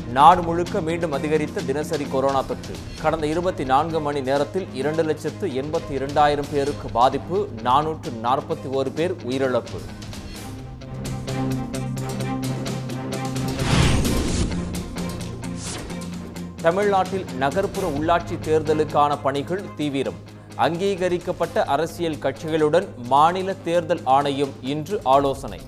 நாடு முழுக்க மீண்டும் அதிகரித்த தினசரி கொரோனா தொற்று. கடந்த 24 மணி நேரத்தில் 2,82,000 பேருக்கு பாதிப்பு, 441 பேர் உயிரிழப்பு. தமிழ்நாட்டில் நகர்ப்புற உள்ளாட்சி தேர்தலுக்கான பணிகள் தீவிரம். அங்கீகரிக்கப்பட்ட அரசியல் கட்சிகளுடன் மாநில தேர்தல் ஆணையம் இன்று ஆலோசனை.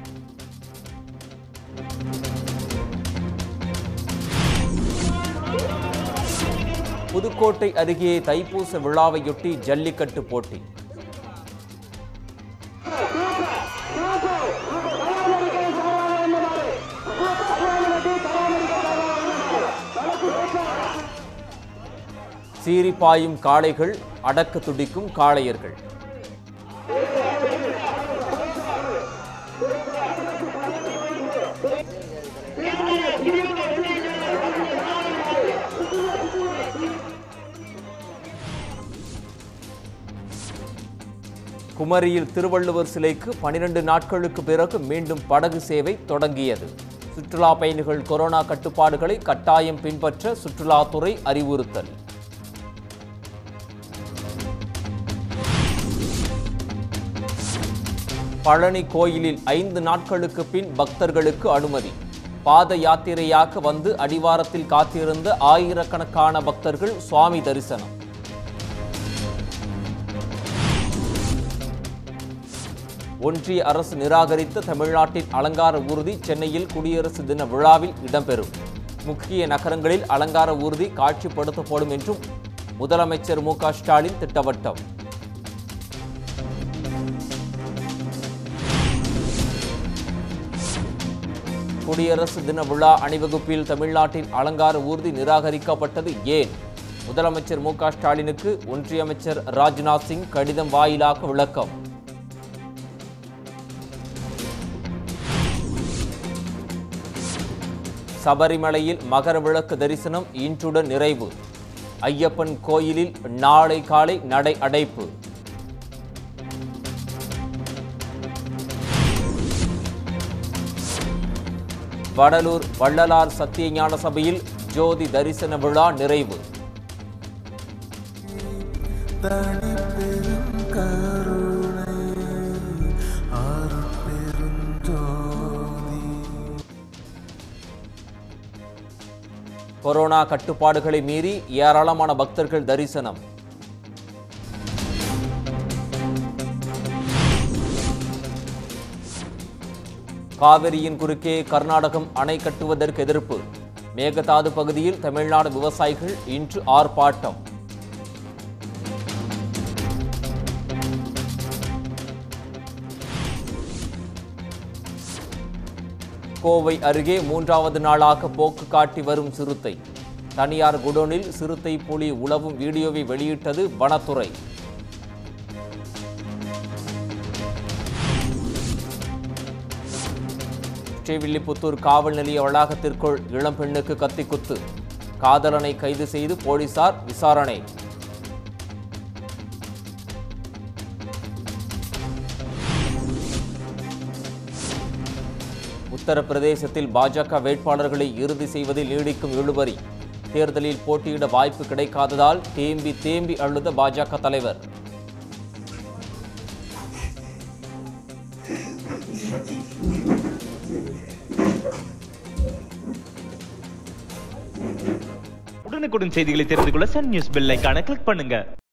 புதுக்கோட்டை அருகே தைப்பூச விழாவையொட்டி ஜல்லிக்கட்டு போட்டி. சீறி பாயும் காளைகள், அடக்க துடிக்கும் காளையர்கள். குமரியில் திருவள்ளுவர் சிலைக்கு 12 நாட்களுக்கு பிறகு மீண்டும் படகு சேவை தொடங்கியது. சுற்றுலா பயணிகள் கொரோனா கட்டுப்பாடுகளை கட்டாயம் பின்பற்ற சுற்றுலாத்துறை அறிவுறுத்தல். பழனி கோயிலில் 5 நாட்களுக்கு பின் பக்தர்களுக்கு அனுமதி. பாத யாத்திரையாக வந்து அடிவாரத்தில் காத்திருந்த ஆயிரக்கணக்கான பக்தர்கள் சுவாமி தரிசனம். ஒன்றிய அரசு நிராகரித்த தமிழ்நாட்டின் அலங்கார ஊர்தி சென்னையில் குடியரசு தின விழாவில் இடம்பெறும். முக்கிய நகரங்களில் அலங்கார ஊர்தி காட்சிப்படுத்தப்படும் என்றும் முதலமைச்சர் மு.க. ஸ்டாலின் திட்டவட்டம். குடியரசு தின விழா அணிவகுப்பில் தமிழ்நாட்டின் அலங்கார ஊர்தி நிராகரிக்கப்பட்டது ஏன்? முதலமைச்சர் மு.க. ஸ்டாலினுக்கு ஒன்றிய அமைச்சர் ராஜ்நாத் சிங் கடிதம் வாயிலாக விளக்கம். சபரிமலையில் மகர விளக்கு தரிசனம் இன்றுடன் நிறைவு. ஐயப்பன் கோயிலில் நாளை காலை நடை அடைப்பு. வடலூர் வள்ளலார் சத்தியஞான சபையில் ஜோதி தரிசன விழா நிறைவு. கொரோனா கட்டுப்பாடுகளை மீறி ஏராளமான பக்தர்கள் தரிசனம். காவிரியின் குறுக்கே கர்நாடகம் அணை கட்டுவதற்கு எதிர்ப்பு. மேகதாது பகுதியில் தமிழ்நாடு விவசாயிகள் இன்று ஆர்ப்பாட்டம். கோவை அருகே 3வது நாளாக போக்கு காட்டி வரும் சிறுத்தை. தனியார் குடோனில் சிறுத்தை புலி உலவும் வீடியோவை வெளியிட்டது வனத்துறை. ஸ்ரீவில்லிபுத்தூர் காவல் நிலைய வளாகத்திற்குள் இளம்பெண்ணுக்கு கத்திக்குத்து. காதலனை கைது செய்து போலீசார் விசாரணை. உத்தரப்பிரதேசத்தில் பாஜக வேட்பாளர்களை இறுதி செய்வதில் நீடிக்கும் இழுபறி. தேர்தலில் போட்டியிட வாய்ப்பு கிடைக்காததால் தேம்பி தேம்பி அழுத பாஜக தலைவர். உடனுக்குடன் செய்திகளை தெரிந்து கொள்ள சன் நியூஸ் பெல் ஐகானை கிளிக் பண்ணுங்க.